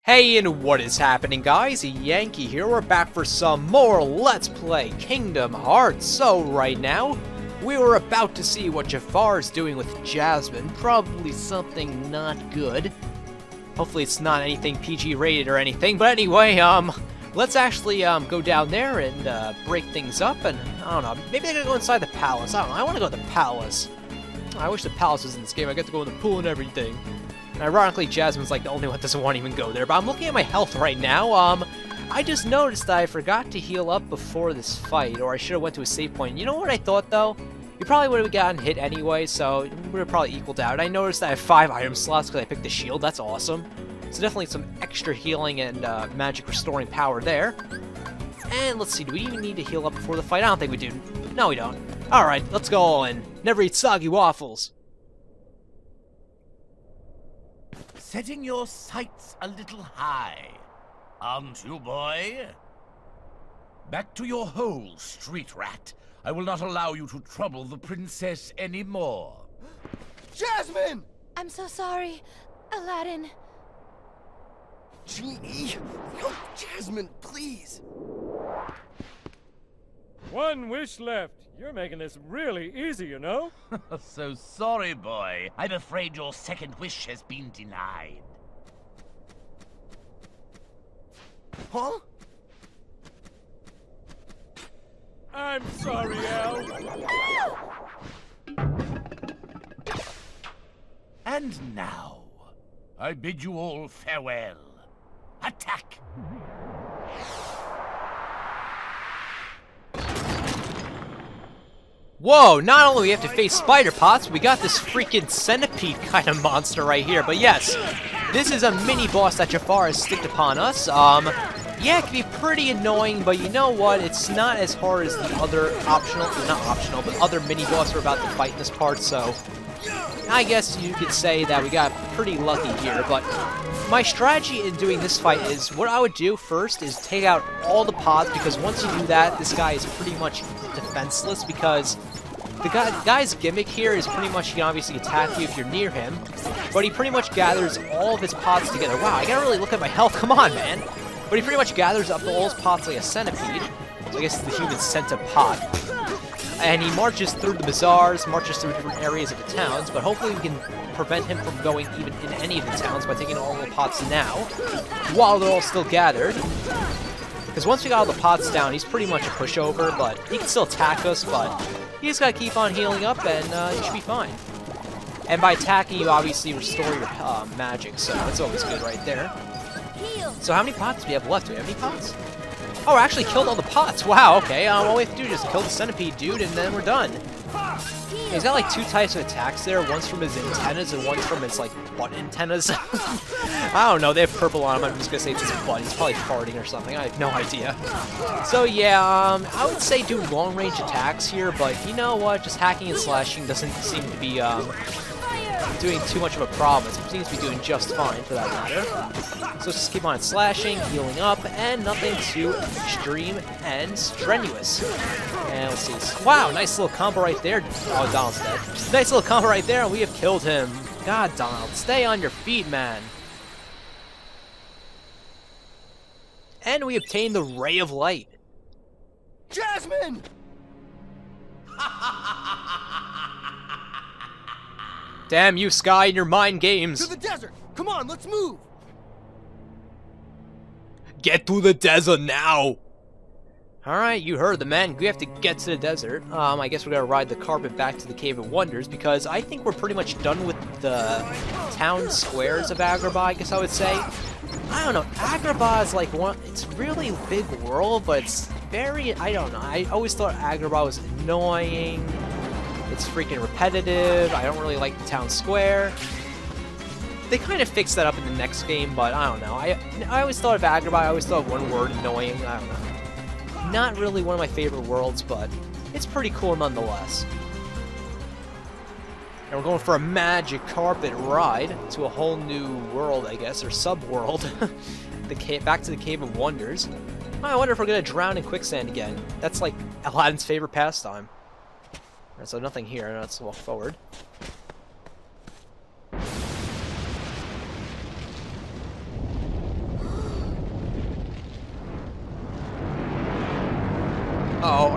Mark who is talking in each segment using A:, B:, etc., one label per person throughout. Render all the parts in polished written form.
A: Hey, and what is happening, guys? Yankee here. We're back for some more Let's Play Kingdom Hearts. So, right now, we were about to see what Jafar's doing with Jasmine. Probably something not good. Hopefully it's not anything PG rated or anything. But anyway, let's actually go down there and break things up. And, I don't know, maybe I gotta go inside the palace. I don't know, I want to go to the palace. I wish the palace was in this game. I get to go in the pool and everything. And ironically, Jasmine's like the only one that doesn't want to even go there. But I'm looking at my health right now. I just noticed that I forgot to heal up before this fight, or I should have went to a save point. You know what I thought, though? You probably would have gotten hit anyway, so it would have probably equaled out. I noticed that I have 5 item slots because I picked the shield. That's awesome. So definitely some extra healing and magic restoring power there. And let's see, do we even need to heal up before the fight? I don't think we do. No, we don't. Alright, let's go all in. Never eat soggy waffles.
B: Setting your sights a little high, aren't you, boy? Back to your hole, street rat. I will not allow you to trouble the princess anymore.
C: Jasmine!
D: I'm so sorry, Aladdin.
C: Genie! Oh, Jasmine, please!
E: One wish left. You're making this really easy, you know?
B: So sorry, boy. I'm afraid your second wish has been denied.
C: Huh?
E: I'm sorry, Al.
B: And now, I bid you all farewell. Attack!
A: Whoa, not only do we have to face spider pots, we got this freaking centipede kind of monster right here. But yes, this is a mini-boss that Jafar has sticked upon us. Yeah, it can be pretty annoying, but you know what? It's not as hard as the other not other mini-boss we're about to fight in this part, so I guess you could say that we got pretty lucky here. But my strategy in doing this fight is, what I would do first is take out all the pods, because once you do that, this guy is pretty much defenseless, because the guy's gimmick here is pretty much he can obviously attack you if you're near him, but he pretty much gathers all of his pods together. Wow, I gotta really look at my health, come on, man! But he pretty much gathers up all his pods like a centipede, so I guess it's the human centipod. And he marches through the bazaars, marches through different areas of the towns, but hopefully we can prevent him from going even in any of the towns by taking all the pots now, while they're all still gathered. Because once we got all the pots down, he's pretty much a pushover, but he can still attack us, but you just gotta keep on healing up and you should be fine. And by attacking, you obviously restore your magic, so that's always good right there. So how many pots do we have left? Do we have any pots? Oh, I actually killed all the pots. Wow, okay. All we have to do is just kill the centipede dude, and then we're done. He's got like 2 types of attacks there. One's from his antennas, and one's from his, like, butt antennas. I don't know. They have purple on them. I'm just gonna say it's his butt. He's probably farting or something. I have no idea. So, yeah, I would say do long-range attacks here, but you know what? Just hacking and slashing doesn't seem to be, doing too much of a problem. It seems to be doing just fine, for that matter. So let's just keep on slashing, healing up, and nothing too extreme and strenuous. And let's see. Wow, nice little combo right there. Oh, Donald's dead. Nice little combo right there, and we have killed him. God, Donald, stay on your feet, man. And we obtained the Ray of Light.
C: Jasmine!
A: Damn you, Sky, and your mind games.
C: To the desert! Come on, let's move!
A: Get to the desert now! Alright, you heard the man. We have to get to the desert. I guess we're gonna ride the carpet back to the Cave of Wonders, because I think we're pretty much done with the town squares of Agrabah, I guess I would say. I don't know, Agrabah is like it's really a big world, but it's very, I don't know. I always thought Agrabah was annoying. It's freaking repetitive. I don't really like the town square. They kind of fixed that up in the next game, but I don't know. I always thought of Agrabah, I always thought of one word, annoying. I don't know. Not really one of my favorite worlds, but it's pretty cool nonetheless. And we're going for a magic carpet ride to a whole new world, I guess, or sub-world. Back to the Cave of Wonders. I wonder if we're going to drown in quicksand again. That's like Aladdin's favorite pastime. Alright, so nothing here. Let's walk forward.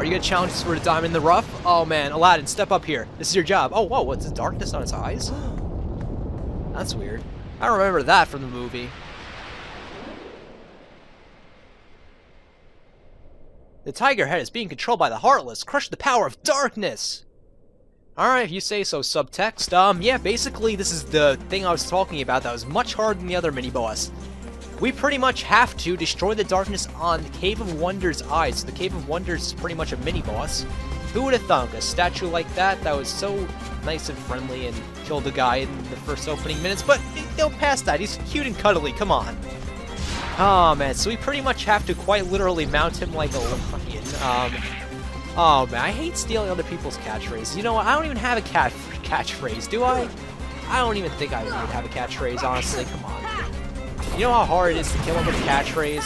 A: Are you gonna challenge us for a diamond in the rough? Oh man, Aladdin, step up here. This is your job. Oh, whoa, what's the darkness on his eyes? That's weird. I don't remember that from the movie. The tiger head is being controlled by the Heartless. Crush the power of darkness! Alright, if you say so, subtext. Yeah, basically this is the thing I was talking about that was much harder than the other mini-boss. We pretty much have to destroy the darkness on the Cave of Wonders' eyes. So the Cave of Wonders is pretty much a mini-boss. Who would have thunk? A statue like that was so nice and friendly and killed a guy in the first opening minutes, but don't pass that. He's cute and cuddly, come on. Oh man, so we pretty much have to quite literally mount him like a lion. Oh man, I hate stealing other people's catchphrases. You know what, I don't even have a catchphrase, do I? I don't even think I would have a catchphrase, honestly, come on. You know how hard it is to kill him with a catchphrase?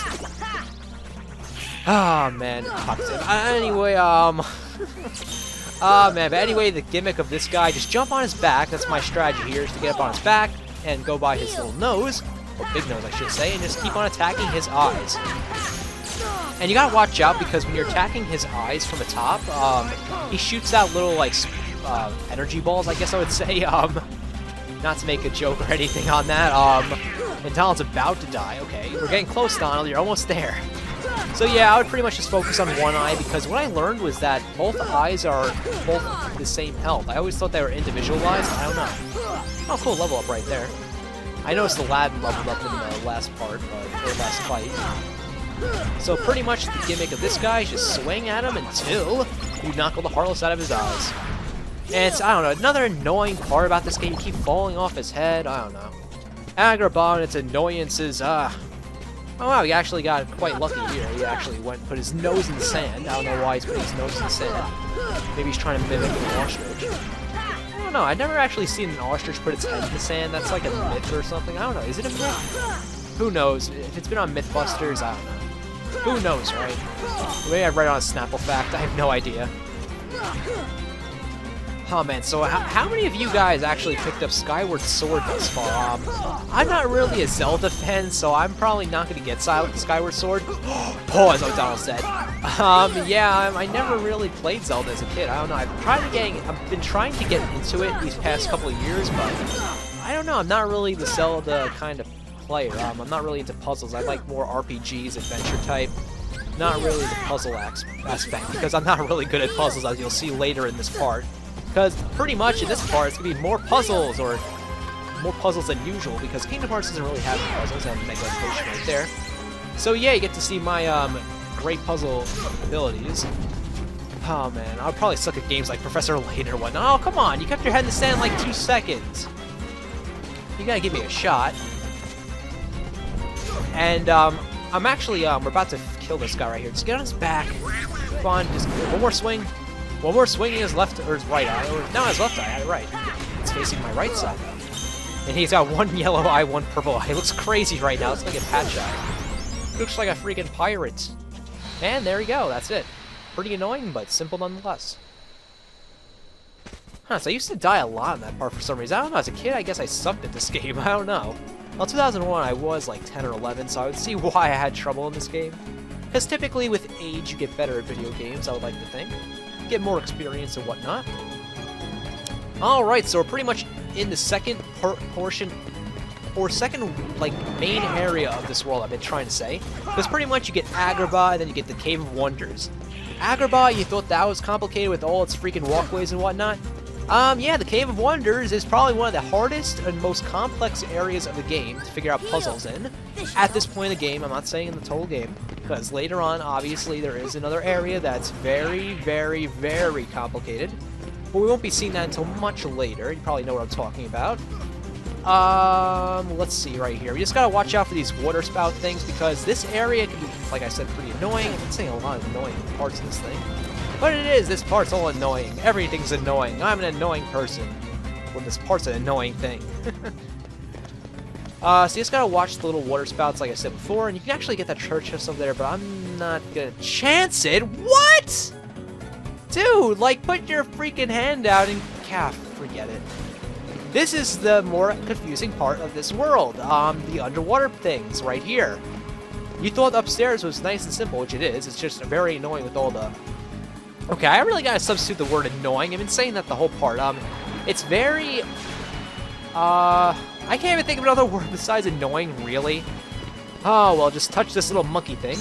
A: Oh man, anyway, man, but anyway, the gimmick of this guy, just jump on his back, that's my strategy here, is to get up on his back, and go by his little nose, or big nose I should say, and just keep on attacking his eyes. And you gotta watch out, because when you're attacking his eyes from the top, he shoots out little, like, energy balls, I guess I would say, not to make a joke or anything on that, and Donald's about to die. Okay, we're getting close, Donald, you're almost there. So yeah, I would pretty much just focus on one eye, because what I learned was that both eyes are both the same health. I always thought they were individualized, I don't know. Oh cool, level up right there. I noticed Aladdin leveled up in the last part, or last fight. So pretty much the gimmick of this guy is just swing at him until you knock all the Heartless out of his eyes. And it's, I don't know, another annoying part about this game, you keep falling off his head, I don't know. Agrabah and its annoyances, oh wow, he actually got quite lucky here. He actually went and put his nose in the sand. I don't know why he's putting his nose in the sand. Maybe he's trying to mimic an ostrich. I don't know, I've never actually seen an ostrich put its head in the sand. That's like a myth or something. I don't know, is it a myth? Who knows? If it's been on Mythbusters, I don't know. Who knows, right? Maybe I read it on a Snapple Fact, I have no idea. Oh man, so how many of you guys actually picked up Skyward Sword thus far? I'm not really a Zelda fan, so I'm probably not going to get Skyward Sword. Oh, as O'Donnell said. Yeah, I never really played Zelda as a kid. I don't know. I've been trying to get into it these past couple of years, but I don't know. I'm not really the Zelda kind of player. I'm not really into puzzles. I like more RPGs, adventure type. Not really the puzzle aspect, because I'm not really good at puzzles, as you'll see later in this part. Because pretty much in this part, it's going to be more puzzles, or more puzzles than usual, because Kingdom Hearts doesn't really have any puzzles, and Mega Potion right there. So yeah, you get to see my great puzzle abilities. Oh man, I'll probably suck at games like Professor Layton or whatnot. Oh, come on, you kept your head in the sand like 2 seconds. You gotta give me a shot. And I'm actually, we're about to kill this guy right here. Just get on his back. Come on, just one more swing. One more swing in his left, or his right eye, or no, his left eye, right. It's facing my right side. And he's got one yellow eye, one purple eye. It looks crazy right now. It's like a patch eye. Looks like a freaking pirate. And there we go, that's it. Pretty annoying, but simple nonetheless. Huh, so I used to die a lot in that part for some reason. I don't know, as a kid, I guess I sucked at this game. I don't know. Well, 2001, I was like 10 or 11, so I would see why I had trouble in this game. Because typically with age, you get better at video games, I would like to think. Get more experience and whatnot. Alright, so we're pretty much in the second portion, or second, like, main area of this world, I've been trying to say. Because pretty much you get Agrabah, and then you get the Cave of Wonders. Agrabah, you thought that was complicated with all its freaking walkways and whatnot? Yeah, the Cave of Wonders is probably one of the hardest and most complex areas of the game to figure out puzzles in. At this point in the game, I'm not saying in the total game, because later on, obviously, there is another area that's very, very, very complicated. But we won't be seeing that until much later. You probably know what I'm talking about. Let's see right here. We just gotta watch out for these water spout things, because this area can be, like I said, pretty annoying. I've been saying a lot of annoying parts of this thing. But it is, this part's all annoying. Everything's annoying. I'm an annoying person. Well, this part's an annoying thing. So you just gotta watch the little water spouts, like I said before, and you can actually get that church house over there, but I'm not gonna chance it. What? Dude, like, put your freaking hand out and forget it. This is the more confusing part of this world. The underwater things right here. You thought upstairs was nice and simple, which it is. It's just very annoying with all the Okay, I really gotta substitute the word annoying. I've been saying that the whole part. It's very... I can't even think of another word besides annoying, really. Oh, well, just touch this little monkey thing.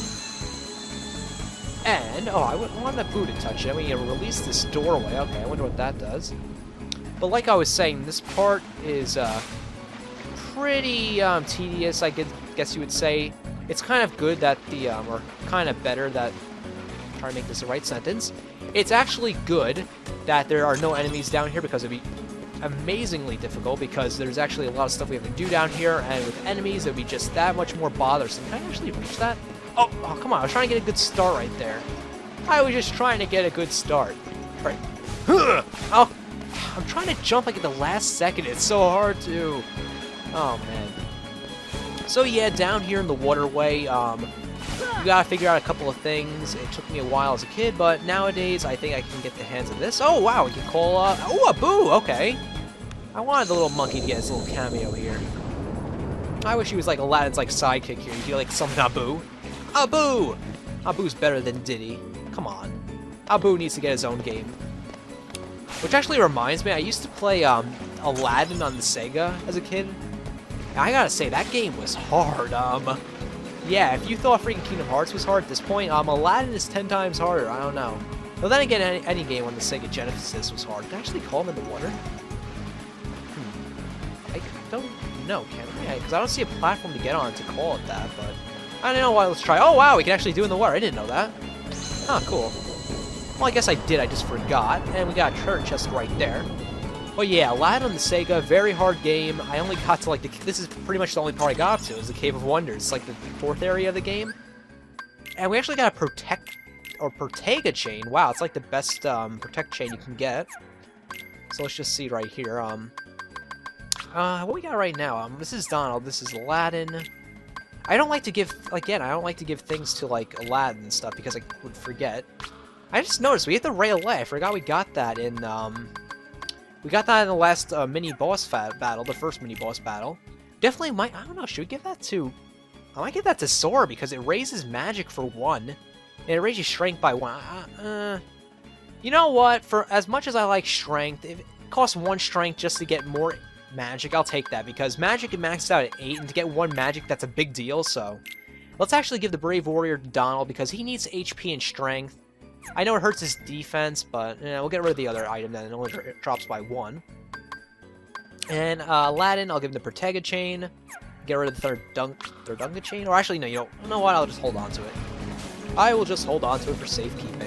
A: And, oh, I want that boo to touch it. We release this doorway. Okay, I wonder what that does. But like I was saying, this part is pretty tedious, I guess you would say. It's kind of good that the, or kind of better that, I'm trying to make this the right sentence. It's actually good that there are no enemies down here because it'd be amazingly difficult because there's actually a lot of stuff we have to do down here, and with enemies, it'd be just that much more bothersome. Can I actually reach that? Oh, come on, I was trying to get a good start right there. I was just trying to get a good start. Right. Oh, I'm trying to jump like at the last second. It's so hard to... Oh, man. So, yeah, down here in the waterway, you gotta figure out a couple of things. It took me a while as a kid, but nowadays I think I can get the hands of this. Oh, wow, we can call, oh, a boo, okay. I wanted the little monkey to get his little cameo here. I wish he was like Aladdin's like sidekick here. You'd be like something Abu. Abu! Abu's better than Diddy. Come on. Abu needs to get his own game. Which actually reminds me, I used to play Aladdin on the Sega as a kid. And I gotta say, that game was hard. Yeah, if you thought freaking Kingdom Hearts was hard at this point, Aladdin is 10 times harder. I don't know. But then again, any game on the Sega Genesis was hard. Can I actually call him in the water? I don't know, can I? Because I don't see a platform to get on to call it that, but... I don't know why, let's try. Oh, wow, we can actually do it in the water. I didn't know that. Huh, cool. Well, I guess I did, I just forgot. And we got a treasure chest right there. But yeah, Aladdin on the Sega, very hard game. I only got to, like, this is pretty much the only part I got up to, is the Cave of Wonders. It's like the 4th area of the game. And we actually got a Protega chain. Wow, it's like the best, Protect chain you can get. So let's just see right here. What we got right now? This is Donald, this is Aladdin. I don't like to give, again, I don't like to give things to, like, Aladdin and stuff because I would forget. I just noticed we have the Ray of Light. I forgot we got that in, we got that in the last mini-boss battle, the first mini-boss battle. Definitely might, I don't know, should we give that to, I might give that to Sora because it raises magic for 1, and it raises strength by 1. You know what, for as much as I like strength, if it costs 1 strength just to get more magic, I'll take that, because magic can max out at 8, and to get 1 magic, that's a big deal, so... Let's actually give the Brave Warrior to Donald, because he needs HP and strength. I know it hurts his defense, but we'll get rid of the other item then, it only drops by 1. And Aladdin, I'll give him the Protega chain, get rid of the Thurdunga chain, or actually, no, you know what, I'll just hold on to it. I will just hold on to it for safekeeping.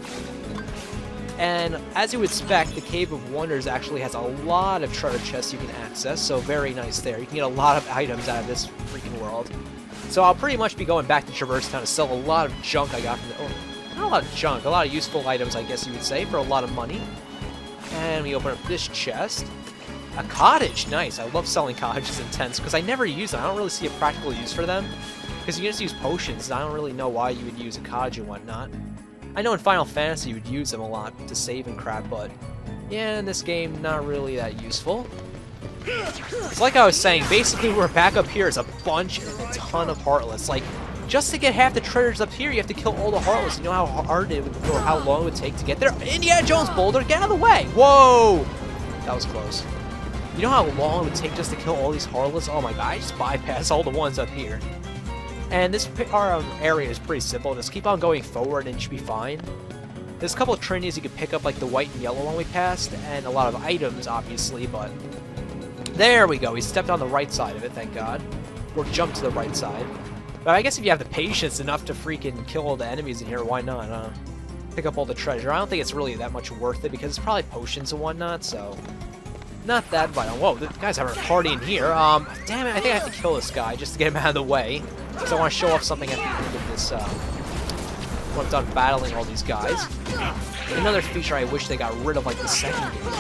A: And as you would expect, the Cave of Wonders actually has a lot of treasure chests you can access, so very nice there. You can get a lot of items out of this freaking world. So I'll pretty much be going back to Traverse Town to sell a lot of junk I got from the... Oh, not a lot of junk, a lot of useful items, I guess you would say, for a lot of money. And we open up this chest. A cottage, nice. I love selling cottages in tents, because I never use them. I don't really see a practical use for them. Because you can just use potions, and I don't really know why you would use a cottage and whatnot. I know in Final Fantasy you would use them a lot to save and crap, but yeah, in this game, not really that useful. It's like I was saying, basically we're back up here as a bunch and a ton of Heartless. Like, just to get half the treasures up here, you have to kill all the Heartless. You know how hard it would, or how long it would take to get there? Indiana Jones boulder, get out of the way! Whoa! That was close. You know how long it would take just to kill all these Heartless? Oh my god, I just bypassed all the ones up here. And this area is pretty simple. Just keep on going forward and you should be fine. There's a couple of trinities you can pick up, like the white and yellow one we passed, and a lot of items, obviously, but... There we go, we stepped on the right side of it, thank god. Or jumped to the right side. But I guess if you have the patience enough to freaking kill all the enemies in here, why not, pick up all the treasure. I don't think it's really that much worth it, because it's probably potions and whatnot, so... Not that vital. Whoa, the guy's having a party in here. Damn it, I think I have to kill this guy just to get him out of the way. Because I want to show off something at the end of this, when I'm done battling all these guys. Another feature I wish they got rid of, like, the second game.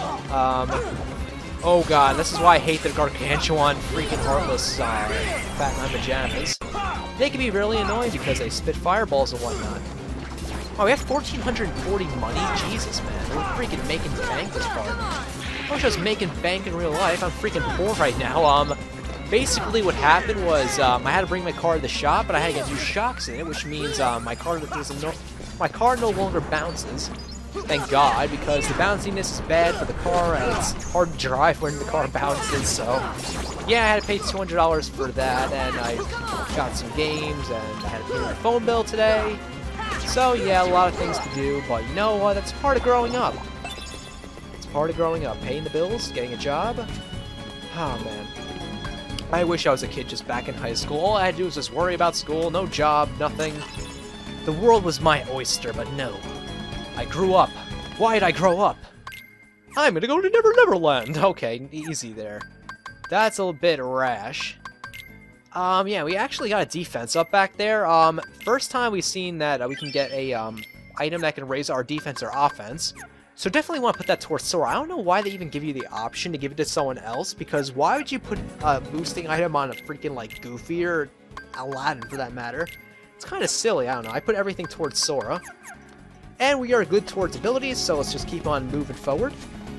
A: Oh god, this is why I hate the Gargantuan freaking Heartless, Fat Nine Pajamas. They can be really annoying because they spit fireballs and whatnot. Oh, we have 1,440 money? Jesus, man. We're freaking making bank this part. I wish I was making bank in real life. I'm freaking poor right now. Basically what happened was, I had to bring my car to the shop, but I had to get new shocks in it, which means, my car no longer bounces. Thank God, because the bounciness is bad for the car, and it's hard to drive when the car bounces, so... Yeah, I had to pay $200 for that, and I got some games, and I had to pay my phone bill today. So, yeah, a lot of things to do, but you know what? That's part of growing up. It's part of growing up. Paying the bills, getting a job. Oh, man. I wish I was a kid just back in high school. All I had to do was just worry about school, no job, nothing. The world was my oyster, but no. I grew up. Why did I grow up? I'm gonna go to Never Never Land. Okay, easy there. That's a bit rash. Yeah, we actually got a defense up back there. First time we've seen that we can get a item that can raise our defense or offense. So definitely want to put that towards Sora. I don't know why they even give you the option to give it to someone else, because why would you put a boosting item on a freaking, like, Goofy or Aladdin, for that matter? It's kind of silly, I don't know. I put everything towards Sora. And we are good towards abilities, so let's just keep on moving forward.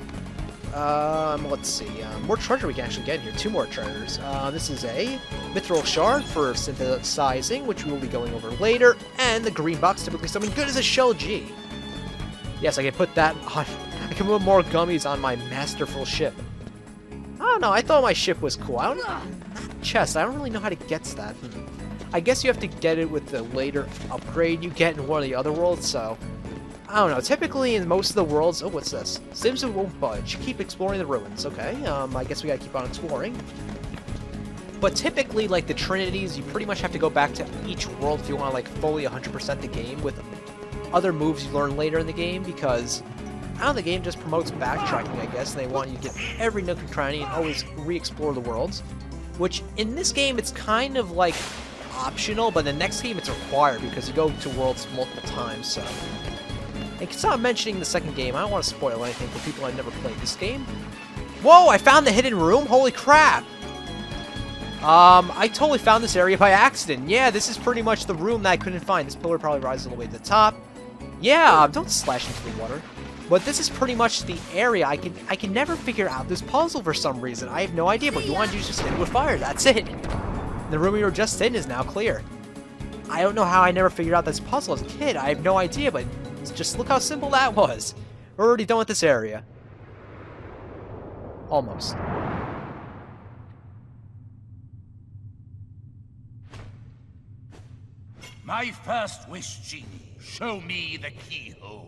A: Let's see. More treasure we can actually get in here. 2 more treasures. This is a Mithril Shard for synthesizing, which we will be going over later. And the green box, typically something good as a Shell G. Yes, I can put that on. I can put more gummies on my masterful ship. I don't know. I thought my ship was cool. I don't know. Chest. I don't really know how to get to that. I guess you have to get it with the later upgrade you get in one of the other worlds, so... I don't know. Typically, in most of the worlds... Oh, what's this? Sims won't budge. Keep exploring the ruins. Okay, I guess we gotta keep on exploring. But typically, like the Trinities, you pretty much have to go back to each world if you want to, like, fully 100% the game with other moves you learn later in the game, because... I don't know, the game just promotes backtracking, I guess, and they want you to get every nook and cranny and always re-explore the worlds. Which, in this game, it's kind of, like, optional, but in the next game it's required, because you go to worlds multiple times, so... And stop mentioning the second game. I don't want to spoil anything for people I've never played this game. Whoa, I found the hidden room? Holy crap! I totally found this area by accident. Yeah, this is pretty much the room that I couldn't find. This pillar probably rises all the way to the top. Yeah, don't slash into the water. But this is pretty much the area. I can never figure out this puzzle for some reason. I have no idea. What you want to do is just hit it with fire. That's it. The room we were just in is now clear. I don't know how I never figured out this puzzle as a kid. I have no idea, but just look how simple that was. We're already done with this area. Almost.
B: My first wish, Genie. Show me the keyhole.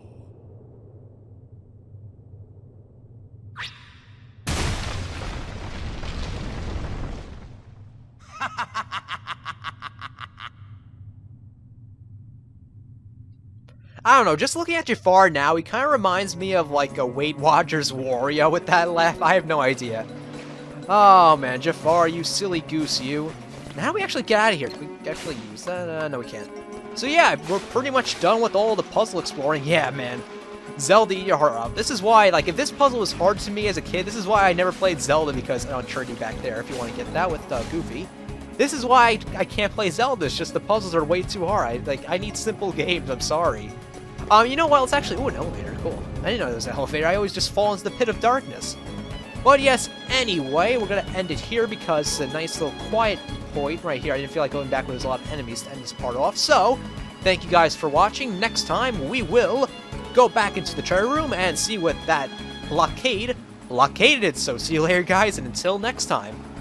A: I don't know, just looking at Jafar now, he kind of reminds me of, like, a Weight Watchers Wario with that laugh. I have no idea. Oh, man, Jafar, you silly goose, you. Now how do we actually get out of here? Can we actually use that? No, we can't. So, yeah, we're pretty much done with all the puzzle exploring. Yeah, man. Zelda, eat your heart out. This is why, like, if this puzzle was hard to me as a kid, this is why I never played Zelda, because, on Trinity back there, if you want to get that with Goofy. This is why I can't play Zelda, it's just the puzzles are way too hard. I need simple games, I'm sorry. You know what, let's actually... Oh, an elevator, cool. I didn't know there was an elevator, I always just fall into the pit of darkness. But yes, anyway, we're gonna end it here because it's a nice little quiet point right here. I didn't feel like going back when there's a lot of enemies to end this part off. So, thank you guys for watching. Next time, we will go back into the treasure room and see what that blockaded. So see you later, guys, and until next time.